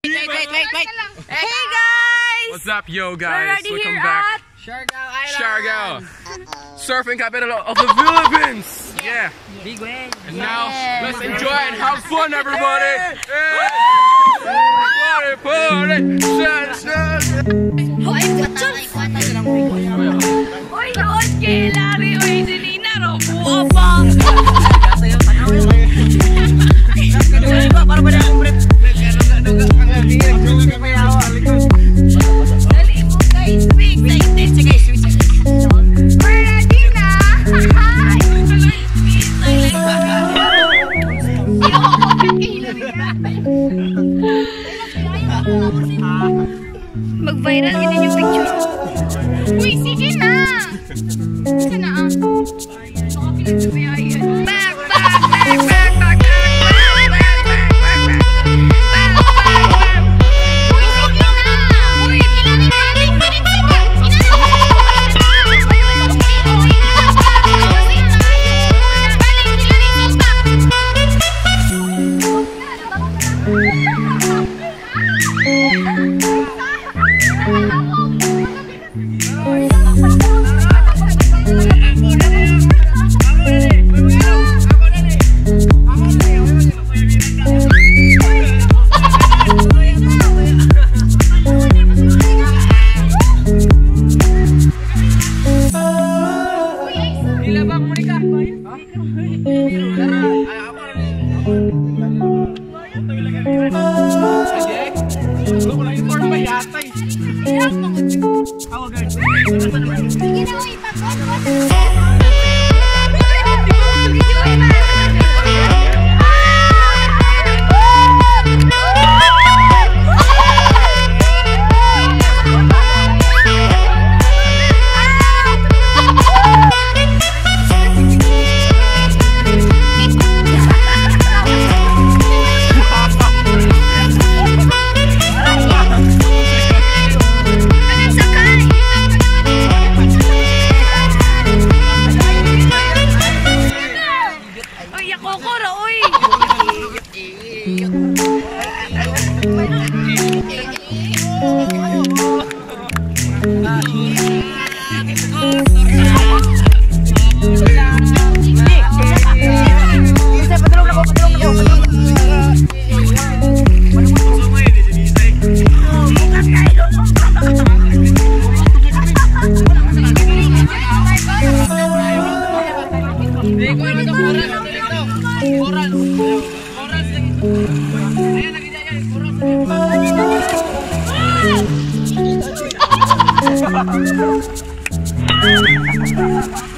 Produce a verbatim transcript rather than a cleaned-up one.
Wait, wait, wait, wait. Hey guys! What's up, yo guys? We're already Welcome here back. at Siargao Island. Siargao, surfing capital of the Philippines. Yeah. Big wave. And now let's enjoy and have fun, everybody. Hey. Party, party, sun, sun. Hoy, Hoy, noon kay Larry. Hoy, sinina ro. Buo pa. Para ba na kumret? Dali mo guys. Swing, swing, swing. Sige, swing, swing. We're ready na. Hi. Mag-viral din yung picture. Uy, sige na. Isa na ah. Back, back, back, back, back, back. Ha ha ha ha!